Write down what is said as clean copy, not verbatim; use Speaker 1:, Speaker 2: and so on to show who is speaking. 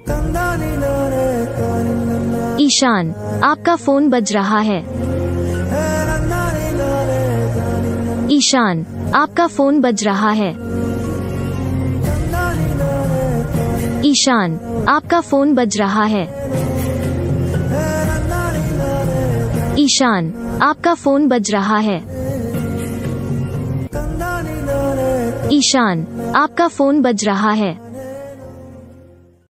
Speaker 1: ईशान, आपका फोन बज रहा है। ईशान, आपका फोन बज रहा है। ईशान, आपका फोन बज रहा है। ईशान, आपका फोन बज रहा है। ईशान, आपका फोन बज रहा है।